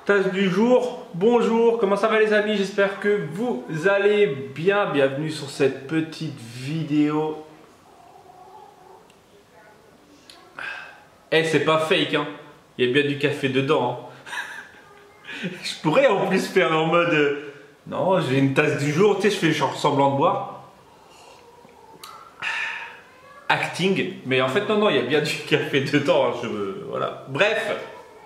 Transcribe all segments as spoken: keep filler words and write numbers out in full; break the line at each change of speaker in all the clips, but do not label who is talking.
Tasse du jour, bonjour, comment ça va les amis? J'espère que vous allez bien. Bienvenue sur cette petite vidéo. Eh, c'est pas fake, hein. Il y a bien du café dedans. Hein. Je pourrais en plus faire en mode... Euh, non, j'ai une tasse du jour, tu sais, je fais genre semblant de boire. Acting, mais en fait non, non, il y a bien du café dedans. Hein, je, voilà. Bref.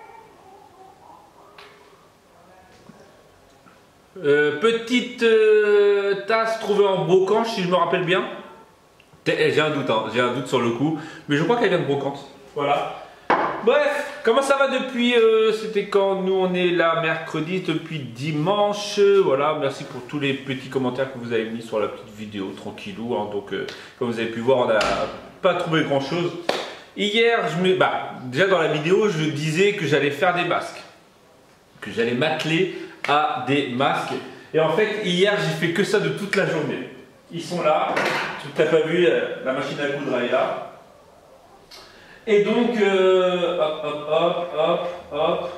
Euh, petite euh, tasse trouvée en brocante, si je me rappelle bien. J'ai un doute, hein, j'ai un doute sur le coup, mais je crois qu'elle vient de brocante. Voilà. Bref, comment ça va depuis euh, c'était quand nous on est là mercredi, depuis dimanche. Voilà, merci pour tous les petits commentaires que vous avez mis sur la petite vidéo, tranquillou. Hein, donc, euh, comme vous avez pu voir, on n'a pas trouvé grand chose. Hier, je me, bah, déjà dans la vidéo, je disais que j'allais faire des masques, que j'allais m'atteler à des masques. Et en fait, hier, j'ai fait que ça de toute la journée. Ils sont là. Tu n'as pas vu, la machine à coudre elle est là. Et donc, euh, hop, hop, hop, hop, hop.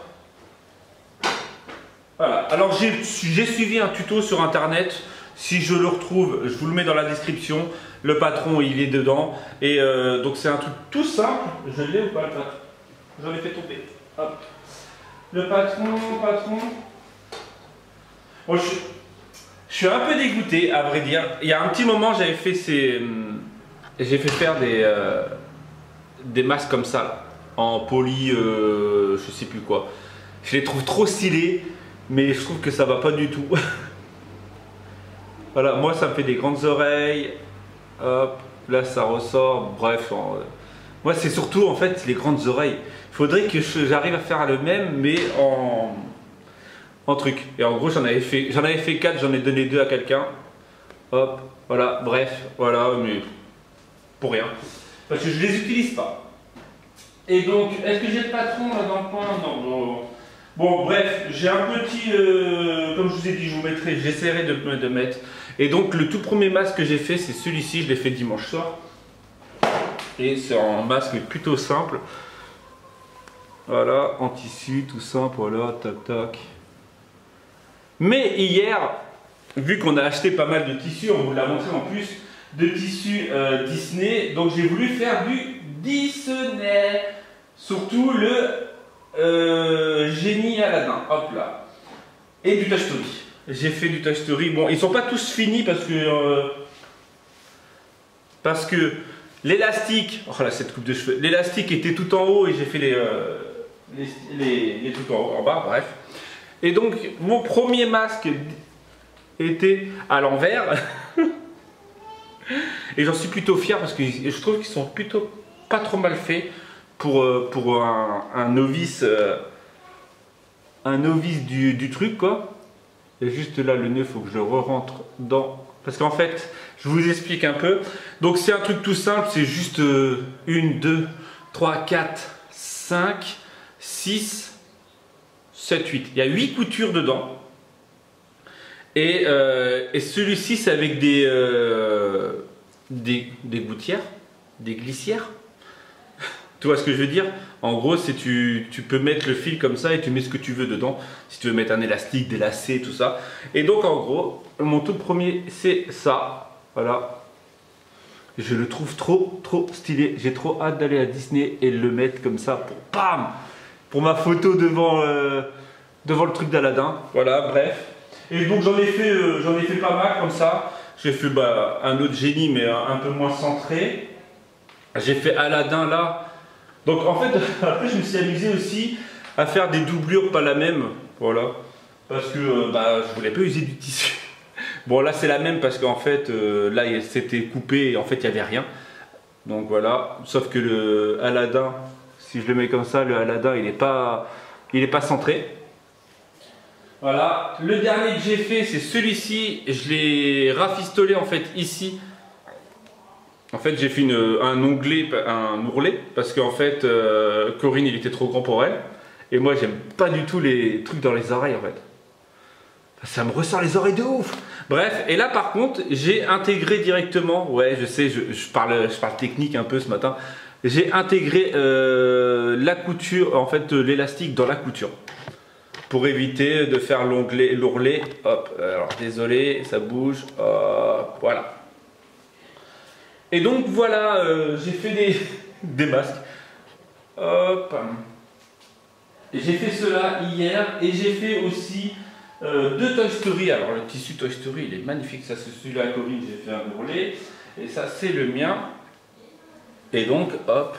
Voilà. Alors, j'ai suivi un tuto sur internet. Si je le retrouve, je vous le mets dans la description. Le patron, il est dedans. Et euh, donc, c'est un truc tout simple. Je l'ai ou pas le patron? J'en ai fait tomber. Hop. Le patron, patron. Bon, je, je suis un peu dégoûté, à vrai dire. Il y a un petit moment, j'avais fait ces, j'ai fait faire des, euh, des masques comme ça, là, en poly, euh, je sais plus quoi. Je les trouve trop stylés, mais je trouve que ça va pas du tout. Voilà, moi ça me fait des grandes oreilles. Hop, là ça ressort. Bref, en, euh, moi c'est surtout en fait les grandes oreilles. Il faudrait que j'arrive à faire le même, mais en en truc. Et en gros, j'en avais fait, j'en avais fait quatre, j'en ai donné deux à quelqu'un. Hop, voilà, bref, voilà, mais pour rien. Parce que je les utilise pas. Et donc, est-ce que j'ai le patron là dans le coin? Non, non. Bon, bref, j'ai un petit, euh, comme je vous ai dit, je vous mettrai, j'essaierai de, de mettre. Et donc, le tout premier masque que j'ai fait, c'est celui-ci, je l'ai fait dimanche soir. Et c'est un masque plutôt simple. Voilà, en tissu, tout simple, voilà, tac, tac. Mais hier, vu qu'on a acheté pas mal de tissus, on vous l'a montré en plus, de tissus euh, Disney, donc j'ai voulu faire du Disney, surtout le euh, génie Aladdin, hop là, et du Toy Story. J'ai fait du Toy Story, bon ils sont pas tous finis parce que euh, parce que l'élastique, oh là cette coupe de cheveux, l'élastique était tout en haut et j'ai fait les, euh, les, les, les trucs en, haut, en bas, bref. Et donc, mon premier masque était à l'envers. Et j'en suis plutôt fier parce que je trouve qu'ils sont plutôt pas trop mal faits pour, pour un, un novice, un novice du, du truc, quoi. Et juste là, le nœud, il faut que je le re-rentre dans... Parce qu'en fait, je vous explique un peu. Donc, c'est un truc tout simple, c'est juste une, deux, trois, quatre, cinq, six... sept, huit. Il y a huit coutures dedans. Et, euh, et celui-ci, c'est avec des, euh, des, des gouttières, des glissières. Tu vois ce que je veux dire? En gros, c'est tu, tu peux mettre le fil comme ça et tu mets ce que tu veux dedans. Si tu veux mettre un élastique, des lacets, tout ça. Et donc, en gros, mon tout premier, c'est ça. Voilà. Je le trouve trop, trop stylé. J'ai trop hâte d'aller à Disney et le mettre comme ça pour bam! Pour ma photo devant, euh, devant le truc d'Aladin. Voilà, bref. Et donc j'en ai fait, euh, j'en ai fait pas mal comme ça. J'ai fait bah, un autre génie, mais un, un peu moins centré. J'ai fait Aladin là. Donc en fait, après je me suis amusé aussi à faire des doublures pas la même. Voilà. Parce que euh, bah, je voulais pas user du tissu. Bon là c'est la même parce qu'en fait, euh, là c'était coupé et en fait il n'y avait rien. Donc voilà. Sauf que le Aladin... Si je le mets comme ça, le Aladdin, il n'est pas, il est pas centré. Voilà. Le dernier que j'ai fait, c'est celui-ci. Je l'ai rafistolé en fait ici. En fait, j'ai fait une, un onglet, un ourlet, parce qu'en fait, euh, Corinne, il était trop grand pour elle. Et moi, j'aime pas du tout les trucs dans les oreilles en fait. Ça me ressort les oreilles de ouf. Bref, et là par contre, j'ai intégré directement. Ouais, je sais, je, je parle, je parle technique un peu ce matin. J'ai intégré euh, la couture, en fait l'élastique dans la couture. pour éviter de faire l'onglet, l'ourlet. Hop, alors désolé, ça bouge. Hop, voilà. Et donc voilà, euh, j'ai fait des, des masques. Hop. J'ai fait cela hier et j'ai fait aussi euh, deux Toy Story. Alors le tissu Toy Story, il est magnifique. Ça c'est celui-là à Corinne, j'ai fait un ourlet. Et ça c'est le mien. Et donc, hop.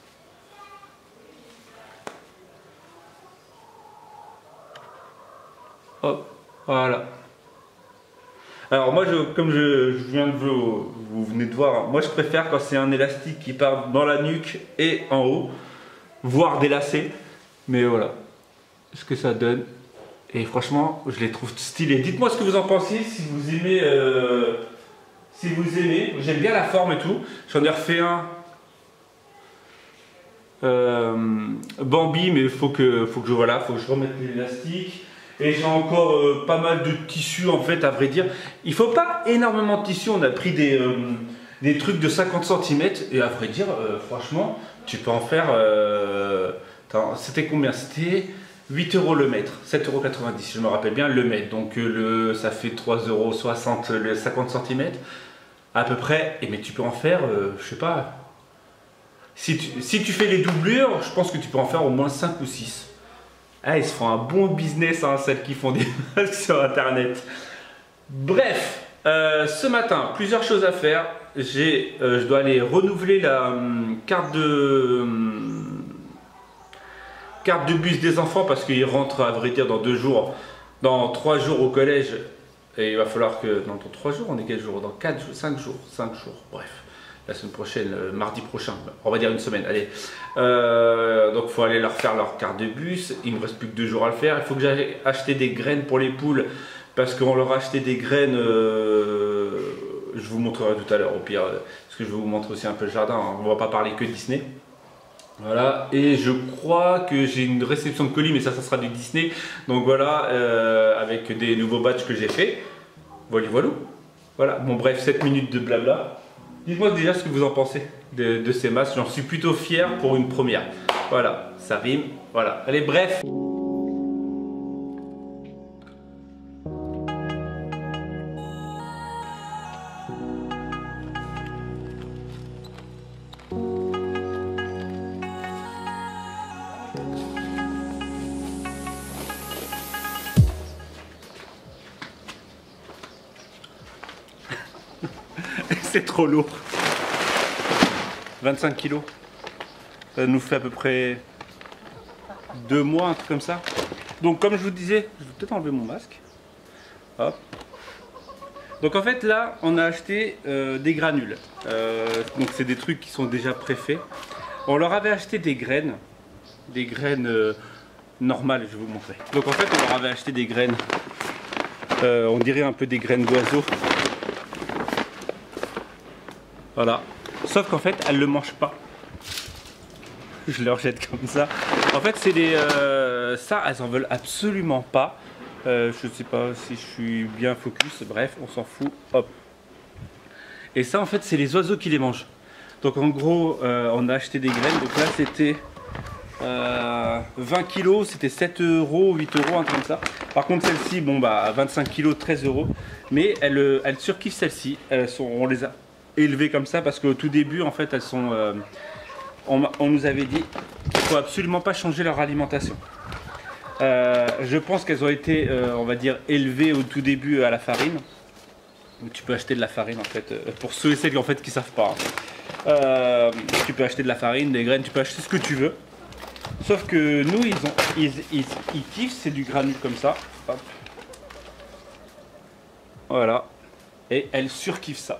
Hop, voilà. Alors moi, je, comme je, je viens de vous, vous venez de voir, moi je préfère quand c'est un élastique qui part dans la nuque et en haut, voire délacé. Mais voilà, ce que ça donne. Et franchement, je les trouve stylés. Dites-moi ce que vous en pensez, si vous aimez, euh, si vous aimez. J'aime bien la forme et tout. J'en ai refait un euh, Bambi, mais il faut que, faut que je voilà, faut que je remette l'élastique. Et j'ai encore euh, pas mal de tissus en fait, à vrai dire. Il faut pas énormément de tissu. On a pris des, euh, des trucs de cinquante centimètres. Et à vrai dire, euh, franchement, tu peux en faire. Euh, C'était combien? C'était huit euros le mètre, sept euros quatre-vingt-dix, je me rappelle bien le mètre. Donc euh, le, ça fait trois euros soixante le cinquante centimètres à peu près. Et mais tu peux en faire, euh, je sais pas. Si tu, si tu fais les doublures, je pense que tu peux en faire au moins cinq ou six. Ah, ils se font un bon business, hein, celles qui font des masques sur internet. Bref, euh, ce matin, plusieurs choses à faire. J'ai, euh, je dois aller renouveler la hum, carte de hum, carte de bus des enfants parce qu'ils rentrent à vrai dire dans deux jours, dans trois jours au collège. Et il va falloir que, non, dans trois jours, on est quel jour? Dans quatre jours, cinq jours, cinq jours, bref. La semaine prochaine, euh, mardi prochain, on va dire une semaine, allez. Euh, donc il faut aller leur faire leur carte de bus, il ne me reste plus que deux jours à le faire. Il faut que j'aille acheter des graines pour les poules, parce qu'on leur a acheté des graines, euh, je vous montrerai tout à l'heure au pire, parce que je vais vous montrer aussi un peu le jardin, hein. On ne va pas parler que Disney. Voilà, et je crois que j'ai une réception de colis, mais ça, ça sera du Disney. Donc voilà, euh, avec des nouveaux badges que j'ai fait. Voilà, voilà. Voilà, bon bref, sept minutes de blabla. Dites-moi déjà ce que vous en pensez de, de ces masques. J'en suis plutôt fier pour une première. Voilà, ça rime. Voilà. Allez, bref. C'est trop lourd. vingt-cinq kilos. Ça nous fait à peu près deux mois, un truc comme ça. Donc comme je vous disais, je vais peut-être enlever mon masque. Hop. Donc en fait là, on a acheté euh, des granules. Euh, donc c'est des trucs qui sont déjà préfaits. On leur avait acheté des graines. Des graines euh, normales, je vais vous montrer. Donc en fait, on leur avait acheté des graines. Euh, on dirait un peu des graines d'oiseaux. Voilà. Sauf qu'en fait, elles ne le mangent pas. Je leur jette comme ça. En fait, c'est des... Euh, ça, elles en veulent absolument pas. Euh, je ne sais pas si je suis bien focus. Bref, on s'en fout. Hop. Et ça, en fait, c'est les oiseaux qui les mangent. Donc, en gros, euh, on a acheté des graines. Donc là, c'était euh, vingt kilos. C'était sept euros, huit euros, un truc comme ça. Par contre, celle-ci, bon, bah, vingt-cinq kilos, treize euros. Mais elles, elles surkiffent celle-ci. Elles sont, on les a élevées comme ça parce qu'au tout début, en fait, elles sont... Euh, on, on nous avait dit qu'il ne faut absolument pas changer leur alimentation. Euh, je pense qu'elles ont été, euh, on va dire, élevées au tout début à la farine. Donc, tu peux acheter de la farine, en fait, euh, pour ceux et celles en fait, qui ne savent pas. Hein. Euh, tu peux acheter de la farine, des graines, tu peux acheter ce que tu veux. Sauf que nous, ils, ont, ils, ils, ils kiffent, c'est du granule comme ça. Hop. Voilà. Et elles surkiffent ça.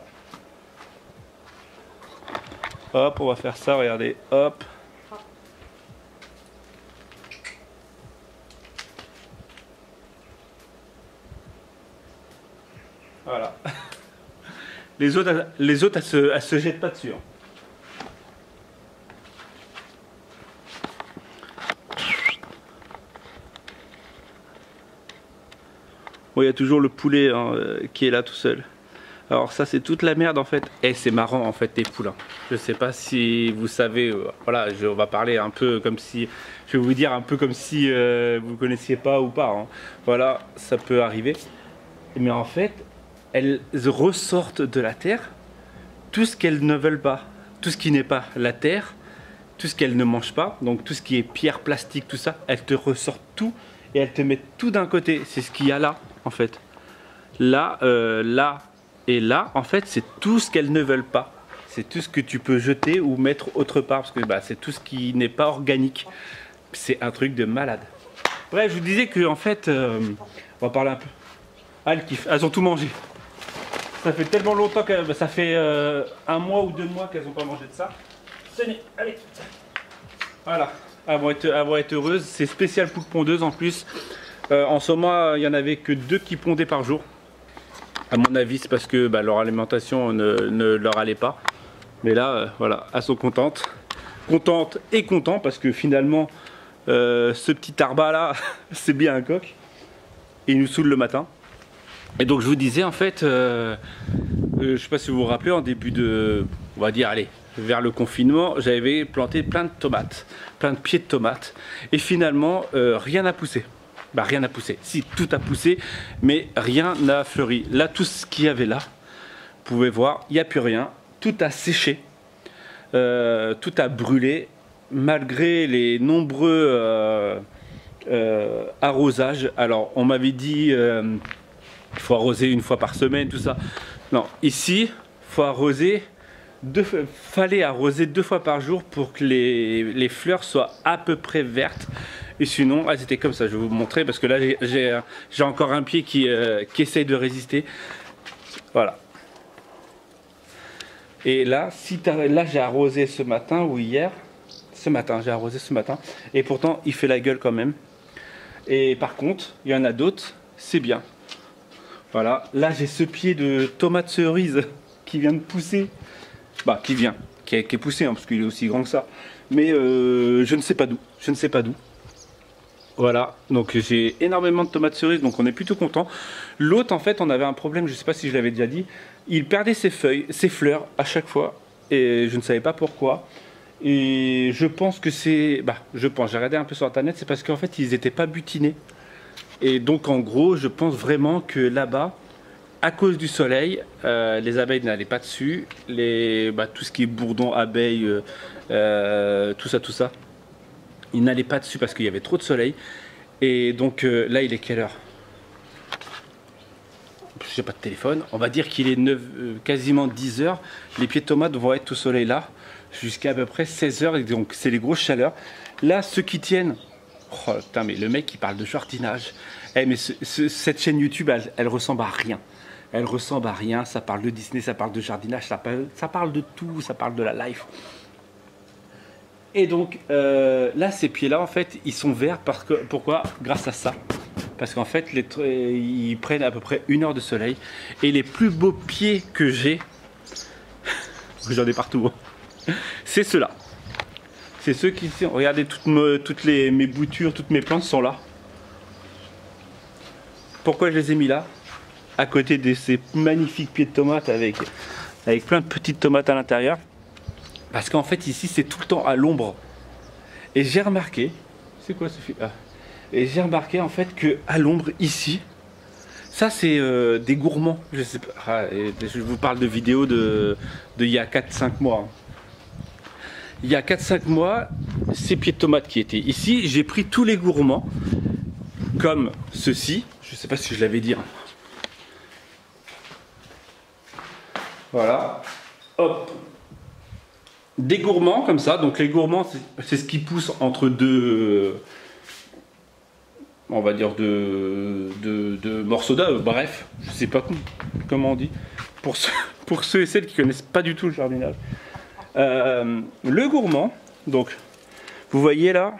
Hop, on va faire ça, regardez, hop. Voilà. Les autres, les autres, elles se, elles se jettent pas dessus. Hein. Bon, il y a toujours le poulet hein, qui est là tout seul. Alors ça, c'est toute la merde en fait. Et c'est marrant en fait, les poulains. Je sais pas si vous savez, euh, voilà, je, on va parler un peu comme si, je vais vous dire un peu comme si euh, vous connaissiez pas ou pas. Hein. Voilà, ça peut arriver. Mais en fait, elles ressortent de la terre tout ce qu'elles ne veulent pas, tout ce qui n'est pas la terre, tout ce qu'elles ne mangent pas, donc tout ce qui est pierre, plastique, tout ça, elles te ressortent tout et elles te mettent tout d'un côté. C'est ce qu'il y a là, en fait. Là, euh, là et là, en fait, c'est tout ce qu'elles ne veulent pas. C'est tout ce que tu peux jeter ou mettre autre part, parce que bah, c'est tout ce qui n'est pas organique. C'est un truc de malade. Bref, je vous disais que en fait, euh, on va parler un peu. Ah, elles kiffent, elles ont tout mangé. Ça fait tellement longtemps que bah, ça fait euh, un mois ou deux mois qu'elles n'ont pas mangé de ça. Tenez, allez. Voilà, elles vont être, elles vont être heureuses. C'est spécial poule pondeuse en plus. Euh, en ce moment, il n'y en avait que deux qui pondaient par jour. À mon avis, c'est parce que bah, leur alimentation ne, ne leur allait pas. Mais là, euh, voilà, elles sont contentes. Contentes et contentes parce que finalement, euh, ce petit arbat là, c'est bien un coq. Et il nous saoule le matin. Et donc je vous disais en fait, euh, euh, je ne sais pas si vous vous rappelez, en début de, on va dire, allez, vers le confinement, j'avais planté plein de tomates, plein de pieds de tomates. Et finalement, euh, rien n'a poussé. Bah rien n'a poussé. Si, tout a poussé, mais rien n'a fleuri. Là, tout ce qu'il y avait là, vous pouvez voir, il n'y a plus rien. Tout a séché, euh, tout a brûlé, malgré les nombreux euh, euh, arrosages. Alors, on m'avait dit, euh, il faut arroser une fois par semaine, tout ça. Non, ici, il faut arroser, deux, fallait arroser deux fois par jour pour que les, les fleurs soient à peu près vertes. Et sinon, elles étaient comme ça. Je vais vous montrer parce que là, j'ai encore un pied qui, euh, qui essaye de résister. Voilà. Et là, si là j'ai arrosé ce matin ou hier, ce matin, j'ai arrosé ce matin, et pourtant il fait la gueule quand même. Et par contre, il y en a d'autres, c'est bien. Voilà, là j'ai ce pied de tomate cerise qui vient de pousser, bah qui vient, qui est, qui est poussé, hein, parce qu'il est aussi grand que ça. Mais euh, je ne sais pas d'où, je ne sais pas d'où. Voilà, donc j'ai énormément de tomates cerises, donc on est plutôt content. L'autre, en fait, on avait un problème, je ne sais pas si je l'avais déjà dit, il perdait ses feuilles, ses fleurs à chaque fois, et je ne savais pas pourquoi. Et je pense que c'est, bah, je pense, j'ai regardé un peu sur internet, c'est parce qu'en fait, ils n'étaient pas butinés. Et donc, en gros, je pense vraiment que là-bas, à cause du soleil, euh, les abeilles n'allaient pas dessus, les, bah, tout ce qui est bourdon, abeilles, euh, euh, tout ça, tout ça. Il n'allait pas dessus parce qu'il y avait trop de soleil. Et donc euh, là, il est quelle heure? Je n'ai pas de téléphone. On va dire qu'il est neuf, euh, quasiment dix heures. Les pieds de tomates vont être au soleil là jusqu'à à peu près seize heures. Et donc c'est les grosses chaleurs. Là, ceux qui tiennent... Oh putain, mais le mec qui parle de jardinage. Eh, mais ce, ce, cette chaîne YouTube, elle, elle ressemble à rien. Elle ressemble à rien. Ça parle de Disney, ça parle de jardinage, ça parle, ça parle de tout. Ça parle de la life. Et donc euh, là, ces pieds-là, en fait, ils sont verts parce que, pourquoi? Grâce à ça. Parce qu'en fait, les, ils prennent à peu près une heure de soleil. Et les plus beaux pieds que j'ai, j'en ai partout, hein, c'est ceux-là. C'est ceux qui sont, regardez, toutes, me, toutes les, mes boutures, toutes mes plantes sont là. Pourquoi je les ai mis là? À côté de ces magnifiques pieds de tomates avec, avec plein de petites tomates à l'intérieur. Parce qu'en fait ici c'est tout le temps à l'ombre. Et j'ai remarqué, c'est quoi ce film? Ah. Et j'ai remarqué en fait que à l'ombre ici, ça c'est euh, des gourmands. Je sais pas. Ah, et je vous parle de vidéos de, de il y a quatre cinq mois. Il y a quatre cinq mois, ces pieds de tomates qui étaient ici, j'ai pris tous les gourmands, comme ceci. Je sais pas si je l'avais dit. Hein. Voilà. Hop. Des gourmands comme ça, donc les gourmands c'est ce qui pousse entre deux, on va dire deux, deux, deux morceaux d'œuf, bref, je sais pas comment on dit, pour ceux, pour ceux et celles qui connaissent pas du tout le jardinage. Euh, le gourmand, donc vous voyez là,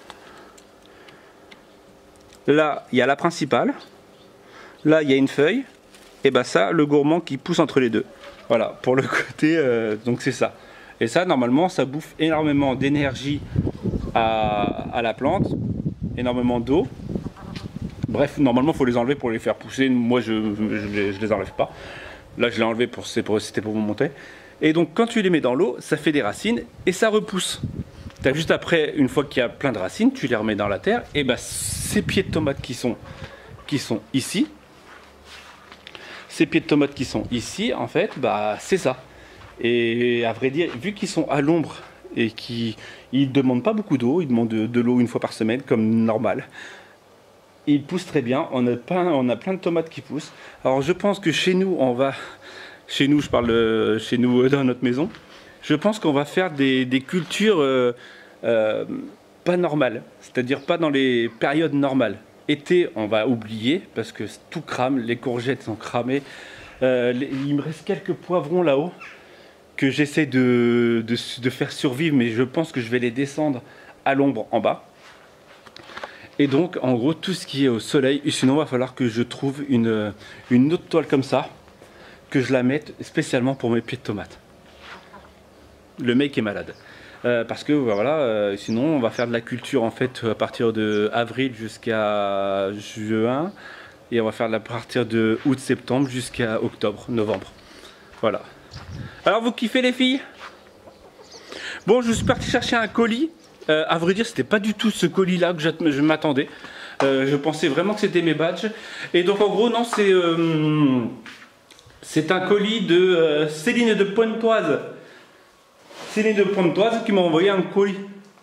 là il y a la principale, là il y a une feuille, et ben ça le gourmand qui pousse entre les deux, voilà, pour le côté, euh, donc c'est ça. Et ça, normalement, ça bouffe énormément d'énergie à, à la plante, énormément d'eau. Bref, normalement, il faut les enlever pour les faire pousser. Moi, je ne les, je les enlève pas. Là, je l'ai enlevé, pour, c'était pour, pour vous montrer. Et donc quand tu les mets dans l'eau, ça fait des racines et ça repousse. As juste après, une fois qu'il y a plein de racines, tu les remets dans la terre, et bah ces pieds de tomates qui sont, qui sont ici, ces pieds de tomates qui sont ici, en fait, bah c'est ça. Et à vrai dire, vu qu'ils sont à l'ombre et qu'ils ne demandent pas beaucoup d'eau, ils demandent de, de l'eau une fois par semaine, comme normal, ils poussent très bien. On a, pas, on a plein de tomates qui poussent. Alors je pense que chez nous, on va, chez nous, je parle de, chez nous dans notre maison, je pense qu'on va faire des, des cultures euh, euh, pas normales, c'est-à-dire pas dans les périodes normales. Été, on va oublier parce que tout crame, les courgettes sont cramées. Euh, les, il me reste quelques poivrons là-haut que j'essaie de, de, de faire survivre, mais je pense que je vais les descendre à l'ombre en bas. Et donc, en gros, tout ce qui est au soleil, sinon il va falloir que je trouve une, une autre toile comme ça, que je la mette spécialement pour mes pieds de tomates. Le mec est malade. Euh, parce que voilà, euh, sinon on va faire de la culture en fait à partir de avril jusqu'à juin, et on va faire de la partir de août-septembre jusqu'à octobre, novembre. Voilà. Alors vous kiffez les filles? Bon, je suis parti chercher un colis. Euh, à vrai dire, c'était pas du tout ce colis là que je m'attendais. Euh, je pensais vraiment que c'était mes badges. Et donc en gros non, c'est euh, c'est un colis de euh, Céline de Pontoise. Céline de Pontoise qui m'a envoyé un colis.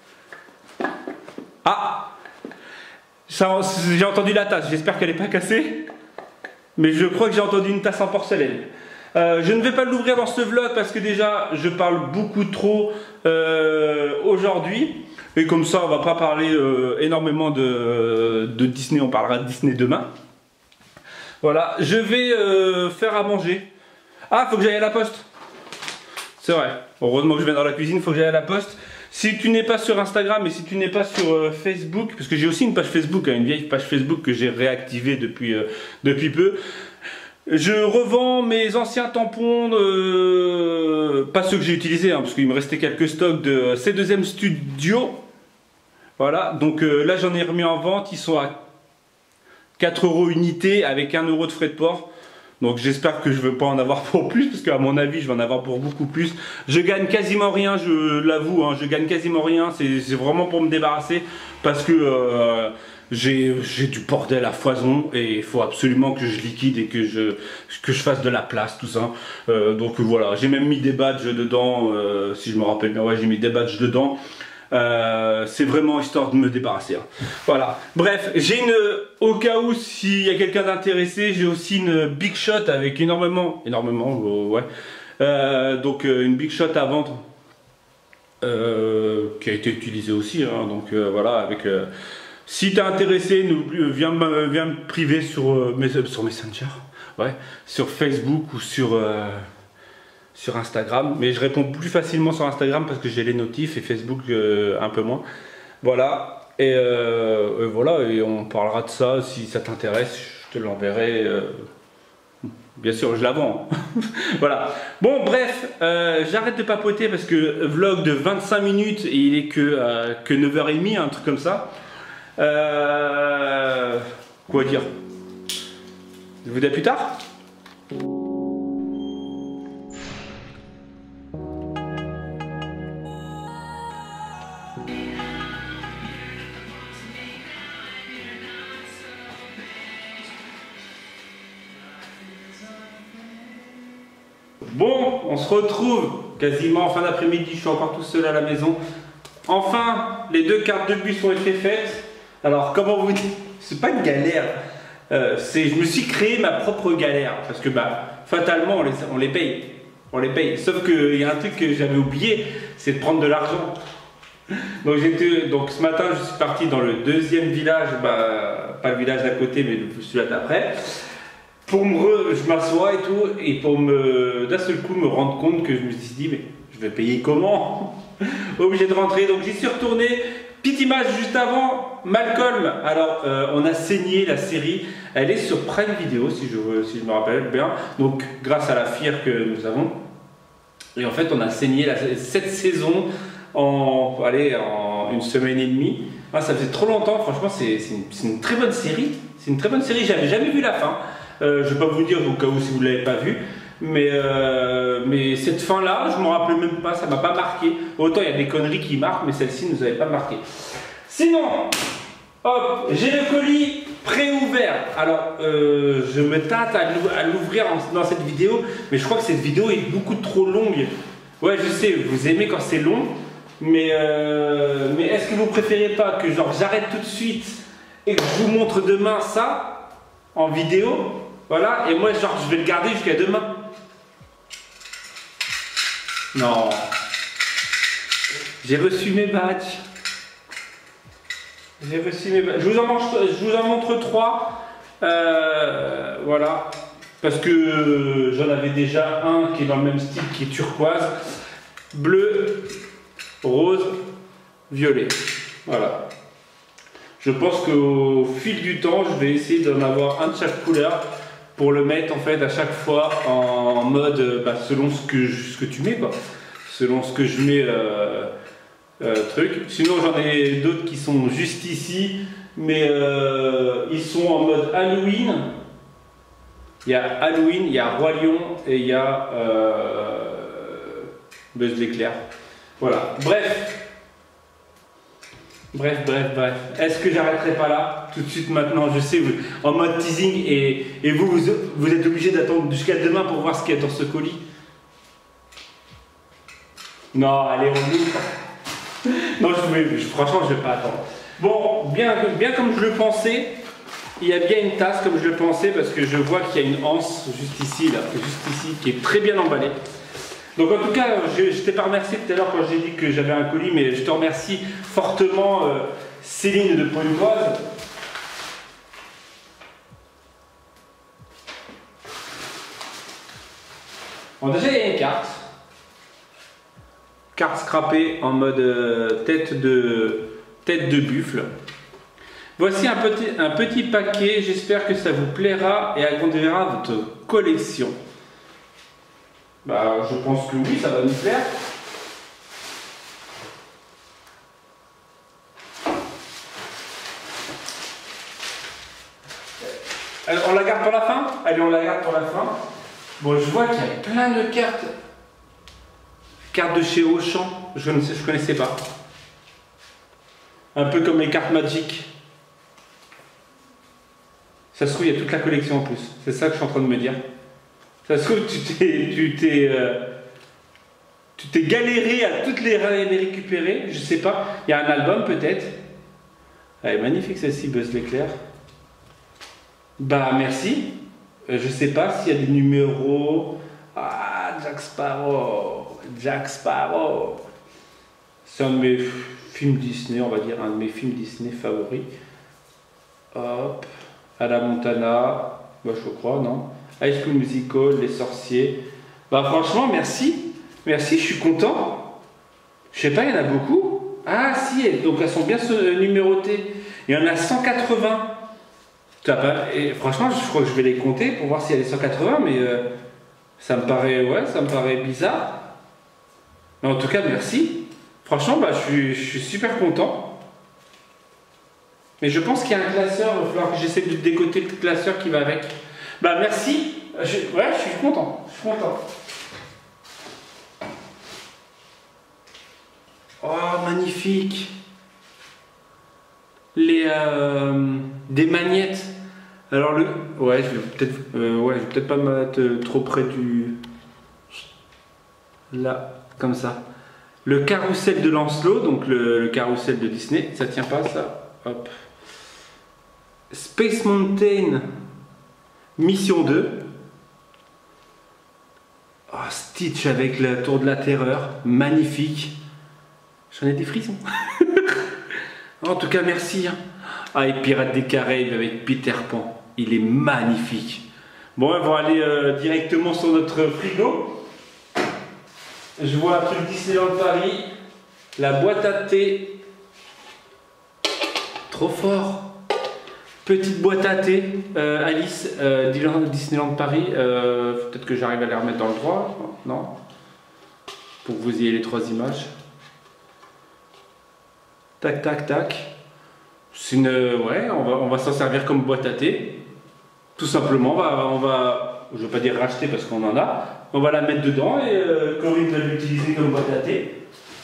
Ah, j'ai entendu la tasse, j'espère qu'elle n'est pas cassée. Mais je crois que j'ai entendu une tasse en porcelaine. Euh, je ne vais pas l'ouvrir dans ce vlog parce que déjà je parle beaucoup trop euh, aujourd'hui. Et comme ça on va pas parler euh, énormément de, de Disney, on parlera de Disney demain. Voilà, je vais euh, faire à manger. Ah, faut que j'aille à la poste. C'est vrai, heureusement que je viens dans la cuisine, il faut que j'aille à la poste. Si tu n'es pas sur Instagram et si tu n'es pas sur euh, Facebook, parce que j'ai aussi une page Facebook, hein, une vieille page Facebook que j'ai réactivée depuis, euh, depuis peu. Je revends mes anciens tampons, euh, pas ceux que j'ai utilisés, hein, parce qu'il me restait quelques stocks de C deux M Studio. Voilà, donc euh, là j'en ai remis en vente, ils sont à quatre euros unité avec un euro de frais de port. Donc j'espère que je ne vais pas en avoir pour plus, parce qu'à mon avis je vais en avoir pour beaucoup plus. Je gagne quasiment rien, je l'avoue, hein, je gagne quasiment rien, c'est vraiment pour me débarrasser, parce que euh, j'ai du bordel à foison et il faut absolument que je liquide et que je, que je fasse de la place, tout ça. Euh, donc voilà, j'ai même mis des badges dedans, euh, si je me rappelle bien, ouais, j'ai mis des badges dedans. Euh, c'est vraiment histoire de me débarrasser, hein. Voilà, bref, j'ai une, au cas où s'il y a quelqu'un d'intéressé, j'ai aussi une Big Shot avec énormément, énormément, euh, ouais, euh, donc euh, une Big Shot à vendre, euh, qui a été utilisée aussi, hein, donc euh, voilà, avec, euh, si t'es intéressé, nous, viens, me, viens me priver sur, euh, mes, sur Messenger, ouais, sur Facebook ou sur... Euh, sur Instagram, mais je réponds plus facilement sur Instagram parce que j'ai les notifs, et Facebook euh, un peu moins. Voilà, et, euh, et voilà, et on parlera de ça si ça t'intéresse, je te l'enverrai. Euh, bien sûr, je la vends. Voilà. Bon, bref, euh, j'arrête de papoter parce que vlog de vingt-cinq minutes et il est que, euh, que neuf heures trente, un truc comme ça. Euh, quoi dire? Je vous dis à plus tard. Bon, on se retrouve quasiment en fin d'après-midi, je suis encore tout seul à la maison. Enfin, les deux cartes de bus ont été faites. Alors, comment vous dire, c'est pas une galère, euh, c'est, je me suis créé ma propre galère, parce que bah, fatalement, on les, on les paye. On les paye, sauf qu'il y a un truc que j'avais oublié, c'est de prendre de l'argent. Donc, donc ce matin, je suis parti dans le deuxième village, bah, pas le village d'à côté, mais celui-là d'après. Pour me re, je m'assois et tout, et pour me d'un seul coup me rendre compte que je me suis dit, mais je vais payer comment? Obligé de rentrer, donc j'y suis retourné. Petite image juste avant, Malcolm. Alors euh, on a saigné la série, elle est sur Prime Video si je, si je me rappelle bien, donc grâce à la fière que nous avons. Et en fait on a saigné la, cette saison en, allez, en une semaine et demie. Ah, ça faisait trop longtemps, franchement c'est une, une très bonne série. C'est une très bonne série, j'avais jamais vu la fin. Euh, je ne vais pas vous dire au cas où si vous ne l'avez pas vu, Mais, euh, mais cette fin là, je me rappelle même pas, ça m'a pas marqué. Autant il y a des conneries qui marquent, mais celle-ci ne nous avait pas marqué. Sinon, hop, j'ai le colis pré-ouvert. Alors, euh, je me tâte à l'ouvrir dans cette vidéo, mais je crois que cette vidéo est beaucoup trop longue. Ouais, je sais, vous aimez quand c'est long, mais, euh, mais est-ce que vous préférez pas que genre j'arrête tout de suite et que je vous montre demain ça en vidéo? Voilà, et moi genre je vais le garder jusqu'à demain. Non. J'ai reçu mes badges. J'ai reçu mes badges. Je vous en, mange, je vous en montre trois. Euh, voilà. Parce que j'en avais déjà un qui est dans le même style, qui est turquoise. Bleu, rose, violet. Voilà. Je pense qu'au fil du temps, je vais essayer d'en avoir un de chaque couleur pour le mettre en fait à chaque fois en mode bah, selon ce que, je, ce que tu mets quoi. Selon ce que je mets euh, euh, truc. Sinon j'en ai d'autres qui sont juste ici, mais euh, ils sont en mode Halloween. Il y a Halloween, il y a Roi Lion et il y a euh, Buzz l'éclair. Voilà. Bref. Bref, bref, bref. Est-ce que j'arrêterai pas là tout de suite maintenant? Je sais, vous, en mode teasing, et, et vous, vous, vous êtes obligé d'attendre jusqu'à demain pour voir ce qu'il y a dans ce colis. Non, allez, on ouvre. Non, je vais, je, franchement, je vais pas attendre. Bon, bien, bien comme je le pensais, il y a bien une tasse comme je le pensais, parce que je vois qu'il y a une anse juste ici, là, juste ici, qui est très bien emballée. Donc en tout cas, je, je t'ai pas remercié tout à l'heure quand j'ai dit que j'avais un colis, mais je te remercie fortement euh, Céline de Pontoise. Bon, déjà il y a une carte. Carte scrappée en mode euh, tête, de, tête de buffle. Voici un petit, un petit paquet, j'espère que ça vous plaira et agrandira votre collection. Bah, je pense que oui, ça va nous plaire. Alors, on la garde pour la fin? Allez, on la garde pour la fin. Bon, je vois qu'il y a plein de cartes. Cartes de chez Auchan, je ne sais, je connaissais pas. Un peu comme les cartes Magic. Ça se trouve, il y a toute la collection en plus. C'est ça que je suis en train de me dire. Ça se trouve, tu t'es tu t'es euh, tu t'es galéré à toutes les, les récupérer, je sais pas. Il y a un album peut-être. Elle est magnifique celle-ci, Buzz l'éclair. Bah merci. Euh, je sais pas s'il y a des numéros. Ah, Jack Sparrow. Jack Sparrow. C'est un de mes films Disney, on va dire, un de mes films Disney favoris. Hop. Hannah Montana. Bah je crois, non? High School Musical, Les Sorciers. Bah franchement, merci. Merci, je suis content. Je sais pas, il y en a beaucoup. Ah si, donc elles sont bien numérotées. Il y en a cent quatre-vingts. Et franchement, je crois que je vais les compter pour voir s'il y a les cent quatre-vingts, mais euh, ça me paraît, ouais, ça me paraît bizarre. Mais en tout cas, merci. Franchement, bah, je suis, je suis super content. Mais je pense qu'il y a un classeur, il va falloir que j'essaie de décoter le classeur qui va avec. Bah merci, je, ouais, je suis content, je suis content. Oh, magnifique. Les, euh, des magnettes. Alors le, ouais, je vais peut-être, euh, ouais, je vais peut-être pas me mettre trop près du, là, comme ça. Le carrousel de Lancelot, donc le, le carrousel de Disney, ça tient pas ça, hop. Space Mountain. Mission deux. Oh, Stitch avec la tour de la terreur. Magnifique. J'en ai des frissons. En tout cas, merci. Hein. Ah, et Pirates des Caraïbes avec Peter Pan. Il est magnifique. Bon, on va aller euh, directement sur notre frigo. Je vois un truc Disneyland Paris. La boîte à thé. Trop fort. Petite boîte à thé, euh, Alice, euh, Disneyland Paris. Euh, Peut-être que j'arrive à les remettre dans le droit. Non. Pour que vous ayez les trois images. Tac, tac, tac. C'est une. Ouais, on va, on va s'en servir comme boîte à thé. Tout simplement, on va, on va, je ne veux pas dire racheter parce qu'on en a. On va la mettre dedans et euh, Corinne va l'utiliser comme boîte à thé.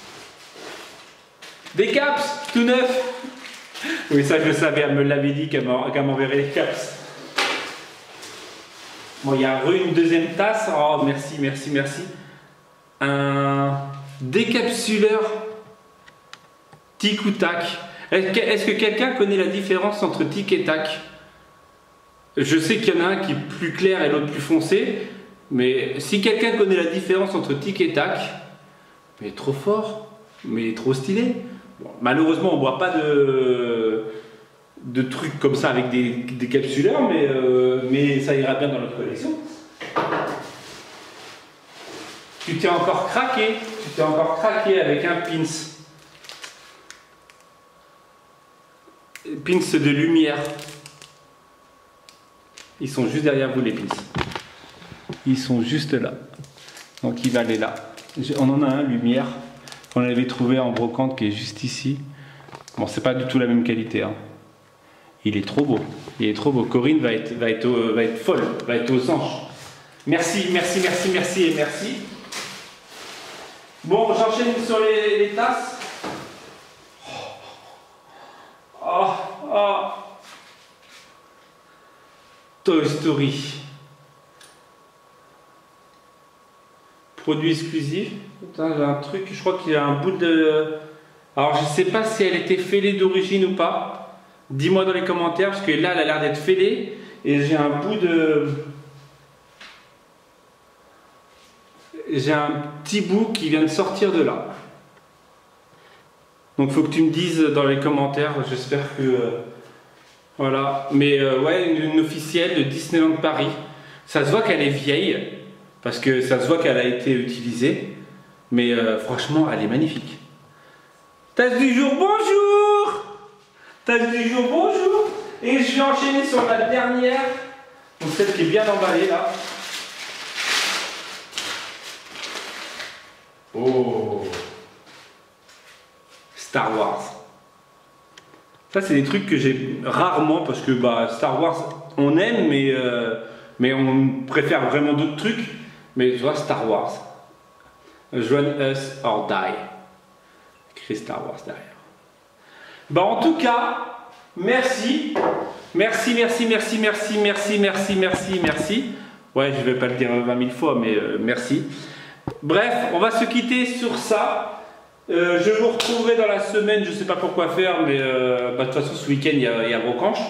Des caps tout neufs. Oui, ça je le savais, elle me l'avait dit qu'elle m'enverrait les caps. Bon, il y a une deuxième tasse. Oh, merci, merci, merci. Un décapsuleur tic ou tac. Est-ce que quelqu'un connaît la différence entre tic et tac? Je sais qu'il y en a un qui est plus clair et l'autre plus foncé, mais si quelqu'un connaît la différence entre tic et tac, mais il est trop fort, mais il est trop stylé. Bon, malheureusement, on ne boit pas de, de trucs comme ça avec des, des capsuleurs, mais, euh, mais ça ira bien dans notre collection. Tu t'es encore craqué, tu t'es encore craqué avec un pins. Pins de lumière. Ils sont juste derrière vous les pins. Ils sont juste là. Donc il va aller là. On en a un lumière qu'on avait trouvé en brocante qui est juste ici. Bon, c'est pas du tout la même qualité. Hein. Il est trop beau. Il est trop beau. Corinne va être, va être, euh, va être folle, va être aux anges. Merci, merci, merci, merci et merci. Bon, j'enchaîne sur les, les tasses. Oh, oh. Toy Story. Produit exclusif. Putain, j'ai un truc, je crois qu'il y a un bout de... Alors, je sais pas si elle était fêlée d'origine ou pas. Dis-moi dans les commentaires, parce que là, elle a l'air d'être fêlée. Et j'ai un bout de... J'ai un petit bout qui vient de sortir de là. Donc, il faut que tu me dises dans les commentaires. J'espère que... Euh, voilà. Mais euh, ouais, une, une officielle de Disneyland Paris. Ça se voit qu'elle est vieille. Parce que ça se voit qu'elle a été utilisée. Mais euh, franchement, elle est magnifique. Tasse du jour, bonjour! Tasse du jour, bonjour! Et je vais enchaîner sur la dernière. Donc celle qui est bien emballée là. Oh! Star Wars. Ça, c'est des trucs que j'ai rarement parce que bah, Star Wars, on aime, mais, euh, mais on préfère vraiment d'autres trucs. Mais tu vois, Star Wars. Join us or die. Écrit Star Wars derrière. Bah, en tout cas, merci. Merci, merci, merci, merci, merci, merci, merci, merci. Ouais, je vais pas le dire vingt mille fois, mais euh, merci. Bref, on va se quitter sur ça. Euh, je vous retrouverai dans la semaine, je sais pas pourquoi faire, mais euh, bah, de toute façon, ce week-end, il y a, il y a Brocanche.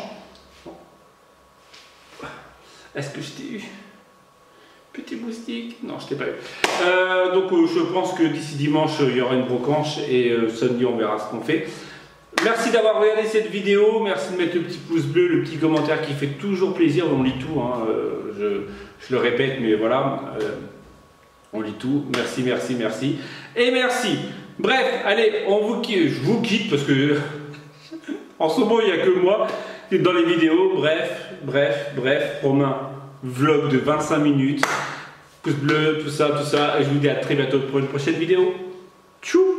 Est-ce que je t'ai eu? Petit moustique? Non, je t'ai pas eu. Euh, donc, euh, je pense que d'ici dimanche, il y aura une Brocanche et euh, samedi, on verra ce qu'on fait. Merci d'avoir regardé cette vidéo. Merci de mettre le petit pouce bleu, le petit commentaire qui fait toujours plaisir. On lit tout, hein. euh, je, je le répète, mais voilà. Euh, on lit tout. Merci, merci, merci. Et merci. Bref, allez, on vous quitte, je vous quitte parce que en ce moment, il n'y a que moi dans les vidéos. Bref, bref, bref. Romain, vlog de vingt-cinq minutes. Pouce bleu, tout ça, tout ça. Et je vous dis à très bientôt pour une prochaine vidéo. Tchou!